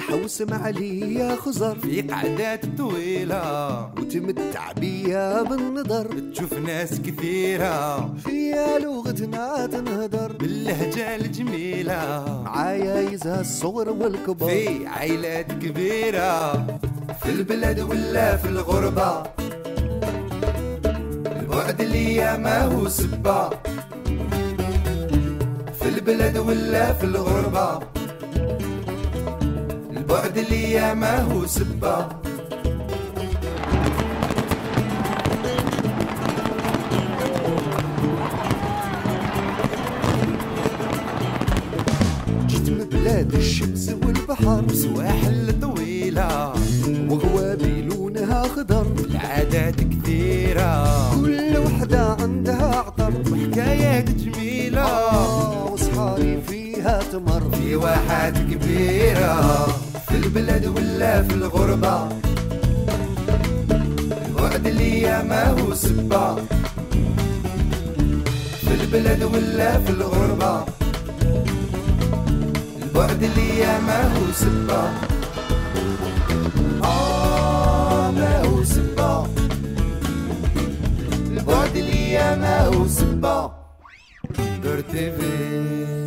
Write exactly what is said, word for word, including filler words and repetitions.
حوسم عليا خزر في قعدات طويلة وتمتع بيا بالنظر، تشوف ناس كثيرة فيا لغتنا تنهدر باللهجة الجميلة، معايا يزها الصغر والكبر في عائلات كبيرة في البلد ولا في الغربة، البعد ليا ما هو سبة، في البلد ولا في الغربة البعد ليا ما هو سبة. جيت من بلاد الشمس والبحر سواحل طويلة وغوابي لونها خضر، العادات كثيرة كل وحدة عندها عطر وحكايات جميلة، آه وصحاري فيها تمر، في واحات كبيرة في البلد ولا في الغربة البعد ليا ما هو سبة، في البلد ولا في الغربة البعد ليا ما هو سبة. آه ما هو سبة، البعد ليا ما هو سبة. دور تي في